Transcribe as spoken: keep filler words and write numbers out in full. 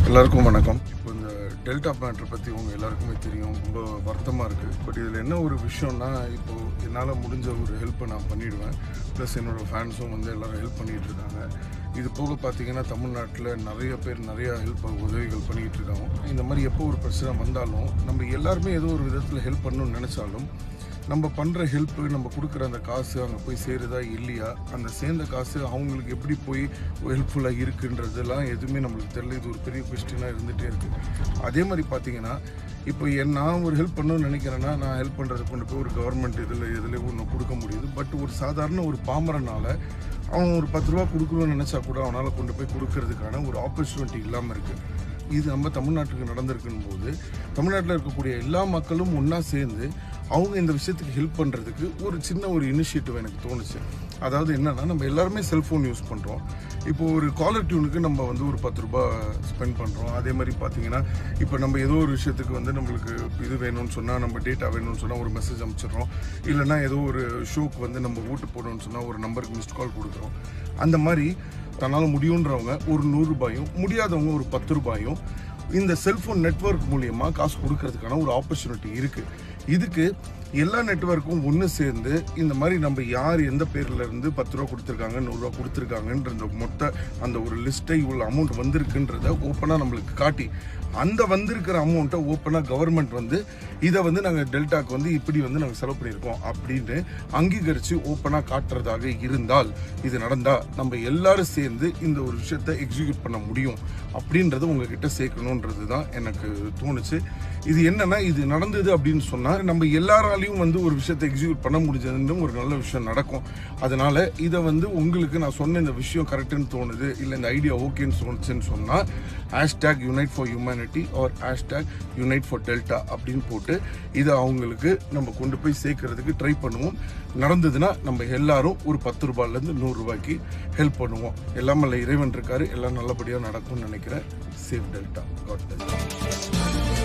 எல்லாருக்கும் வணக்கம். இப்போ இந்த டெல்டா மேட்டர் பற்றி உங்கள் எல்லாருக்குமே தெரியும், ரொம்ப வருத்தமாக இருக்குது. பட் இதில் என்ன ஒரு விஷயம்னா, இப்போது என்னால் முடிஞ்ச ஒரு ஹெல்ப்பை நான் பண்ணிவிடுவேன். ப்ளஸ் என்னோடய ஃபேன்ஸும் வந்து எல்லோரும் ஹெல்ப் பண்ணிகிட்டு இருக்காங்க. இது போக பார்த்தீங்கன்னா தமிழ்நாட்டில் நிறைய பேர் நிறையா ஹெல்ப் உதவிகள் பண்ணிகிட்டு இருக்காங்க. இந்த மாதிரி எப்போ ஒரு பிரச்சனை வந்தாலும் நம்ம எல்லாருமே ஏதோ ஒரு விதத்தில் ஹெல்ப் பண்ணணும்னு நினச்சாலும் நம்ம பண்ணுற ஹெல்ப்பு, நம்ம கொடுக்குற அந்த காசு அங்கே போய் சேருதா இல்லையா, அந்த சேர்ந்த காசு அவங்களுக்கு எப்படி போய் ஹெல்ப்ஃபுல்லாக இருக்குன்றதெல்லாம் எதுவுமே நம்மளுக்கு தெரியல. இது ஒரு பெரிய கொஸ்டினாக இருந்துகிட்டே இருக்குது. அதே மாதிரி பார்த்தீங்கன்னா இப்போ என் நான் ஒரு ஹெல்ப் பண்ணணும்னு நினைக்கிறேன்னா நான் ஹெல்ப் பண்ணுறது கொண்டு போய் ஒரு கவர்மெண்ட் இதில் இதில் ஒன்று கொடுக்க முடியுது. பட் ஒரு சாதாரண ஒரு பாமரனால் அவன் ஒரு பத்து ரூபா கொடுக்கணும்னு நினச்சா கூட அவனால் கொண்டு போய் கொடுக்கறதுக்கான ஒரு ஆப்பர்ச்சுனிட்டி இல்லாமல் இருக்குது. இது நம்ம தமிழ்நாட்டுக்கு நடந்திருக்குன்னு போது தமிழ்நாட்டில் இருக்கக்கூடிய எல்லா மக்களும் ஒன்றா சேர்ந்து அவங்க இந்த விஷயத்துக்கு ஹெல்ப் பண்ணுறதுக்கு ஒரு சின்ன ஒரு இனிஷியேட்டிவ் எனக்கு தோணுச்சு. அதாவது என்னென்னா, நம்ம எல்லாருமே செல்ஃபோன் யூஸ் பண்ணுறோம். இப்போது ஒரு காலர் டியூனுக்கு நம்ம வந்து ஒரு பத்து ரூபா ஸ்பெண்ட் பண்ணுறோம். அதே மாதிரி பார்த்தீங்கன்னா இப்போ நம்ம ஏதோ ஒரு விஷயத்துக்கு வந்து நம்மளுக்கு இது வேணும்னு சொன்னால், நம்ம டேட்டா வேணும்னு சொன்னால் ஒரு மெசேஜ் அனுப்பிச்சிடுறோம். இல்லைனா ஏதோ ஒரு ஷோக்கு வந்து நம்ம ஓட்டு போடணும்னு சொன்னால் ஒரு நம்பருக்கு மிஸ்ட் கால் கொடுக்குறோம். அந்த மாதிரி தன்னால் முடியுன்றவங்க ஒரு நூறுரூபாயும், முடியாதவங்க ஒரு பத்து ரூபாயும் இந்த செல்ஃபோன் நெட்வொர்க் மூலியமாக காசு கொடுக்கறதுக்கான ஒரு ஆப்பர்ச்சுனிட்டி இருக்குது. இதுக்கு எல்லா நெட்வொர்க்கும் ஒன்று சேர்ந்து இந்த மாதிரி நம்ம யார் எந்த பேரில் இருந்து பத்து ரூபா கொடுத்துருக்காங்க, நூறுரூவா கொடுத்துருக்காங்கன்ற இந்த மொத்த அந்த ஒரு லிஸ்ட்டை இவ்வளோ அமௌண்ட் வந்திருக்குன்றத ஓப்பனாக நம்மளுக்கு காட்டி, அந்த வந்திருக்கிற அமௌண்ட்டை ஓப்பனாக கவர்மெண்ட் வந்து இதை வந்து நாங்கள் டெல்டாக்கு வந்து இப்படி வந்து நாங்கள் செலவு பண்ணியிருக்கோம் அப்படின்னு அங்கீகரித்து ஓப்பனாக காட்டுறதாக இருந்தால், இது நடந்தால் நம்ம எல்லாரும் சேர்ந்து இந்த ஒரு விஷயத்தை எக்ஸிக்யூட் பண்ண முடியும் அப்படின்றத உங்ககிட்ட சேர்க்கணுன்றது தான் எனக்கு தோணுச்சு. இது என்னன்னா, இது நடந்தது அப்படின்னு சொன்னால் நம்ம எல்லாராலையும் வந்து ஒரு விஷயத்தை எக்ஸிக்யூட் பண்ண முடிஞ்சதுன்னு ஒரு நல்ல விஷயம் நடக்கும். அதனால இதை வந்து உங்களுக்கு நான் சொன்ன இந்த விஷயம் கரெக்டுன்னு தோணுது, இல்லை இந்த ஐடியா ஓகேன்னு தோணுச்சுன்னு சொன்னால் hashtag unite for humanity or hashtag unite for delta அப்படின்னு போட்டு இதை அவங்களுக்கு நம்ம கொண்டு போய் சேர்க்கறதுக்கு ட்ரை பண்ணுவோம். நடந்ததுன்னா நம்ம எல்லாரும் ஒரு பத்து ரூபாயிலேருந்து நூறு ரூபாய்க்கு ஹெல்ப் பண்ணுவோம். எல்லாம் இல்லை இறைவன் இருக்காரு, எல்லாம் நல்லபடியாக நடக்கும்னு நினைக்கிறேன். Save delta. God plus.